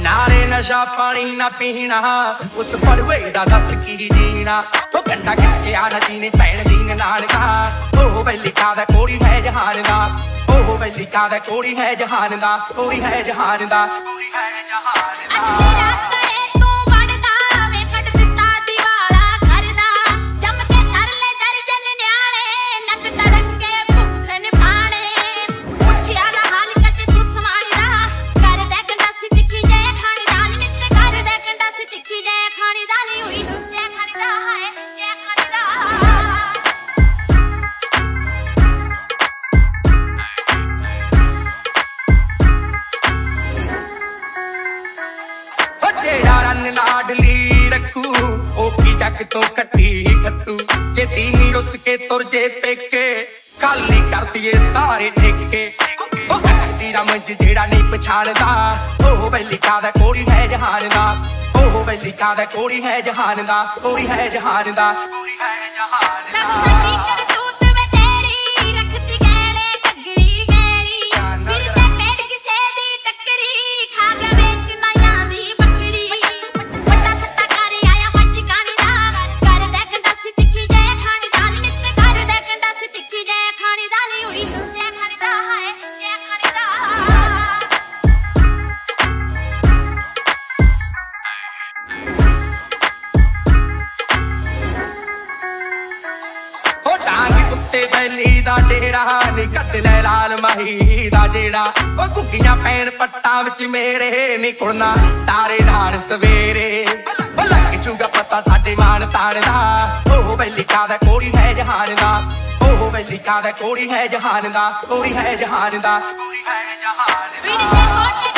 नाले नशा पानी ना पीना उस पड़वे दा दस की जीना ओ कंडा खिच्चिया नदी ने भैन दीन नाल दा ओ बैली कादा कोड़ी है जहान दा ओ बैली कादा कोड़ी है जहान दा कोड़ी है जहान दा कोड़ी है जहान दा। जेड़ा रन लाडली रखू ओ की जग तो कटी कटू जे दी रुस के तुर जे पेके खाली कर दिए सारे ठेके ओ अखदी रमज जेड़ा नहीं पछाणदा ओ बैली कादा कोड़ी है जहान दा ओ बैली कादा कोड़ी है जहान दा कोड़ी है जहान दा कोड़ी है जहान दा। बैली दा डेरा नी कट ले लाल माही दा जेड़ा ओ घुग्गियां पैण पट्टा विच मेरे नी कुड़ना तारे नाल सवेरे ओ लग जूगा पता साडे मान ताण दा ओ बैली कादा कोड़ी है जहान दा ओ बैली कादा कोड़ी है जहान दा कोड़ी है जहान दा कोड़ी है जहान दा।